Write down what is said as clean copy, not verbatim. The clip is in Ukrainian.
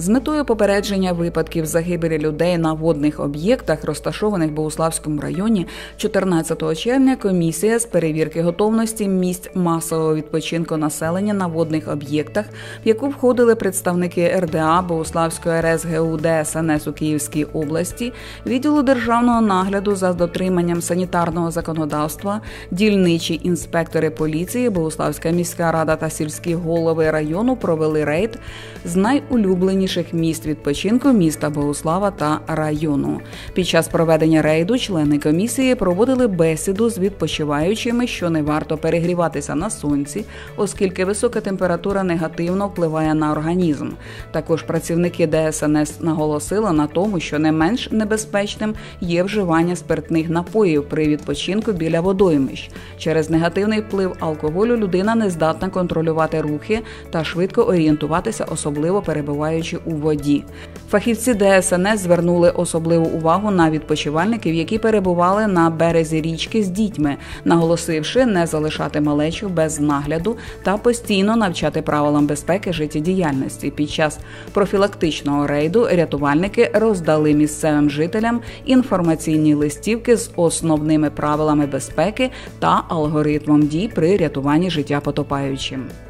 З метою попередження випадків загибелі людей на водних об'єктах, розташованих в Богуславському районі, 14 червня комісія з перевірки готовності місць масового відпочинку населення на водних об'єктах, в яку входили представники РДА, Богуславської РСГУ ДСНС у Київській області, відділу державного нагляду за дотриманням санітарного законодавства, дільничі інспектори поліції, Богуславська міська рада та сільські голови району провели рейд з найулюбленіших місць відпочинку міста Богуслава та району. Під час проведення рейду члени комісії проводили бесіду з відпочиваючими, що не варто перегріватися на сонці, оскільки висока температура негативно впливає на організм. Також працівники ДСНС наголосили на тому, що не менш небезпечним є вживання спиртних напоїв при відпочинку біля водоймищ. Через негативний вплив алкоголю людина не здатна контролювати рухи та швидко орієнтуватися, особливо перебуваючи у воді. Фахівці ДСНС звернули особливу увагу на відпочивальників, які перебували на березі річки з дітьми, наголосивши не залишати малечу без нагляду та постійно навчати правилам безпеки життєдіяльності. Під час профілактичного рейду рятувальники роздали місцевим жителям інформаційні листівки з основними правилами безпеки та алгоритмом дій при рятуванні життя потопаючим.